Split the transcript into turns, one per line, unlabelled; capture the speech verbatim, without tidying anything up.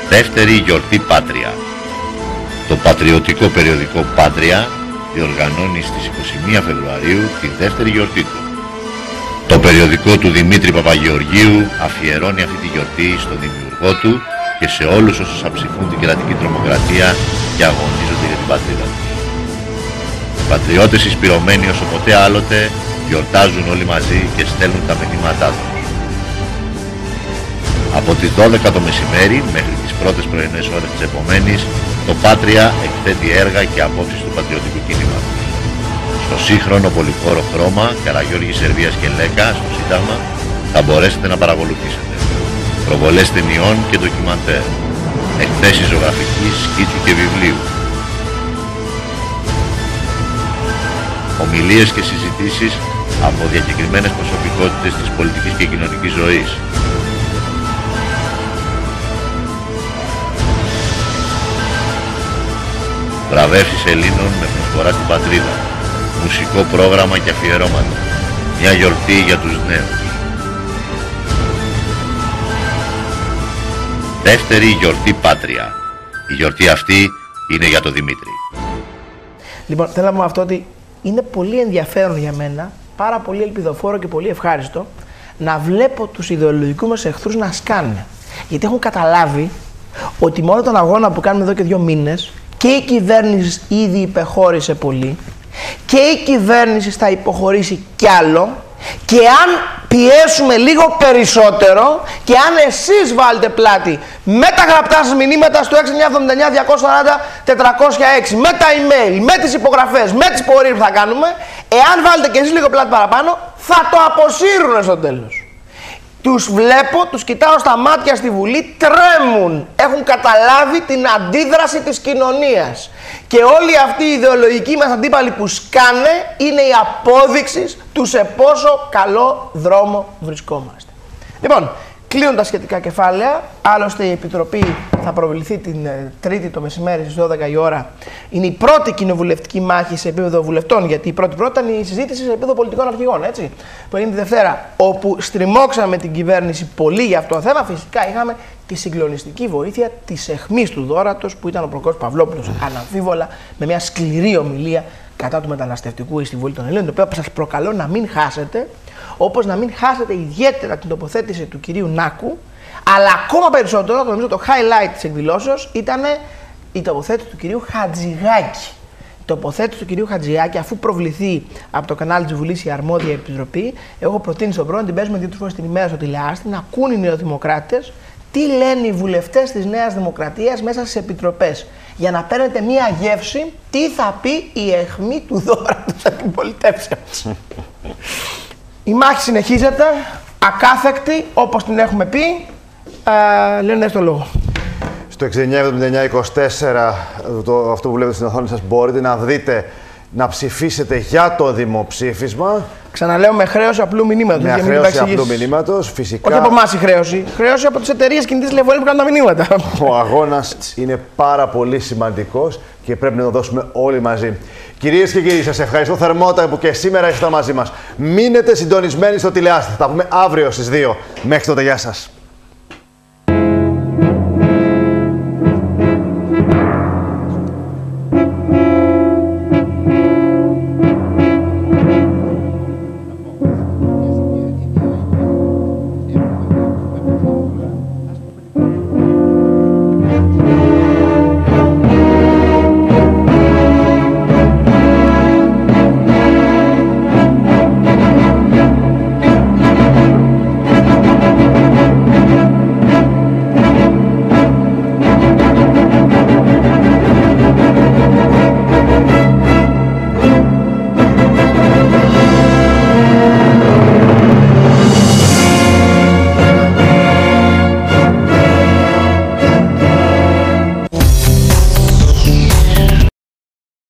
Δεύτερη γιορτή Πάτρια. Το πατριωτικό περιοδικό Πάτρια διοργανώνει στις είκοσι μία Φεβρουαρίου τη δεύτερη γιορτή του. Το περιοδικό του Δημήτρη Παπαγεωργίου αφιερώνει αυτή τη γιορτή στον δημιουργό του και σε όλους όσους αψηφούν την κρατική τρομοκρατία και αγωνίζονται για την πατρίδα τους. Οι πατριώτες εισπυρωμένοι όσο ποτέ άλλοτε γιορτάζουν όλοι μαζί και στέλνουν τα μηνύματά τους. Από τις δώδεκα το μεσημέρι μέχρι τις πρώτες πρωινές ώρες της επομένης, το Πάτρια εκθέτει έργα και απόψεις του πατριωτικού κινήματος. Στο σύγχρονο πολυχώρο χρώμα Καραγιώργης Σερβίας και Λέκα στο Σύνταγμα θα μπορέσετε να παρακολουθήσετε προβολές ταινιών και ντοκιμαντέρ, εκθέσεις ζωγραφικής, σκίτσου και βιβλίου, ομιλίες και συζητήσεις από διακεκριμένες προσωπικότητες της πολιτικής και κοινωνικής ζωής, βραβεύσεις Ελλήνων με προσφορά στην πατρίδα, μουσικό πρόγραμμα και αφιερώματα, μια γιορτή για τους νέους. Δεύτερη γιορτή Πάτρια. Η γιορτή αυτή είναι για τον Δημήτρη.
Λοιπόν, θέλω να πω αυτό ότι είναι πολύ ενδιαφέρον για μένα, πάρα πολύ ελπιδοφόρο και πολύ ευχάριστο να βλέπω τους ιδεολογικούς μας εχθρούς να σκάνε. Γιατί έχουν καταλάβει ότι μόνο τον αγώνα που κάνουμε εδώ και δύο μήνες και η κυβέρνηση ήδη υπεχώρησε πολύ και η κυβέρνηση θα υποχωρήσει κι άλλο, και αν πιέσουμε λίγο περισσότερο και αν εσείς βάλετε πλάτη με τα γραπτά σας μηνύματα στο έξι εννιά εβδομήντα εννιά διακόσια σαράντα τετρακόσια έξι, με τα email, με τις υπογραφές, με τις πορείες που θα κάνουμε, εάν βάλετε και εσείς λίγο πλάτη παραπάνω, θα το αποσύρουν στο τέλος. Τους βλέπω, τους κοιτάω στα μάτια στη Βουλή, τρέμουν. Έχουν καταλάβει την αντίδραση της κοινωνίας. Και όλοι αυτοί οι ιδεολογικοί μας αντίπαλοι που σκάνε είναι η απόδειξη του σε πόσο καλό δρόμο βρισκόμαστε. Λοιπόν, κλείνουν τα σχετικά κεφάλαια. Άλλωστε η Επιτροπή θα προβληθεί την ε, Τρίτη το μεσημέρι στις δώδεκα η ώρα. Είναι η πρώτη κοινοβουλευτική μάχη σε επίπεδο βουλευτών, γιατί η πρώτη πρώτη ήταν η συζήτηση σε επίπεδο πολιτικών αρχηγών, έτσι, που έγινε τη Δευτέρα, όπου στριμώξαμε την κυβέρνηση πολύ για αυτό το θέμα. Φυσικά είχαμε τη συγκλονιστική βοήθεια της αιχμής του δώρατος, που ήταν ο Προκόπης Παυλόπουλος, αναμφίβολα, με μια σκληρή ομιλία κατά του μεταναστευτικού στη Βουλή των Ελλήνων, το οποίο σας προκαλώ να μην χάσετε, όπως να μην χάσετε ιδιαίτερα την τοποθέτηση του κυρίου Νάκου, αλλά ακόμα περισσότερο, νομίζω το highlight της εκδηλώσεως ήταν η τοποθέτηση του κυρίου Χατζηγάκη. Η τοποθέτηση του κυρίου Χατζηγάκη, αφού προβληθεί από το κανάλι της Βουλής η αρμόδια επιτροπή, έχω προτείνει στον πρόεδρο να την παίζουμε δύο-τρεις φορές την ημέρα στο τηλεάστη, να ακούν οι νεοδημοκράτες τι λένε οι βουλευτές της Νέας Δημοκρατίας μέσα στις επιτροπές. Για να παίρνετε μία γεύση τι θα πει η αιχμή του δώρατος αντιπολιτεύσεως. Η μάχη συνεχίζεται, ακάθεκτη, όπως την έχουμε πει. Ε, λένε στο λόγο.
Στο έξι εννιά εβδομήντα εννιά είκοσι τέσσερα, το, αυτό που βλέπετε στην οθόνη σας, μπορείτε να δείτε, να ψηφίσετε για το δημοψήφισμα. Ξαναλέω, με χρέωση απλού μηνύματος. Με χρέωση απλού μηνύματος, φυσικά.
Όχι από εμάς η χρέωση. Χρέωση από τις εταιρείες κινητής τηλεφωνίας που κάνουν τα μηνύματα.
Ο αγώνας είναι πάρα πολύ σημαντικός και πρέπει να το δώσουμε όλοι μαζί. Κυρίες και κύριοι, σας ευχαριστώ θερμότατα που και σήμερα είστε μαζί μας. Μείνετε συντονισμένοι στο τηλεάστη. Θα τα πούμε αύριο στις δύο. Μέχρι τότε, γεια σας.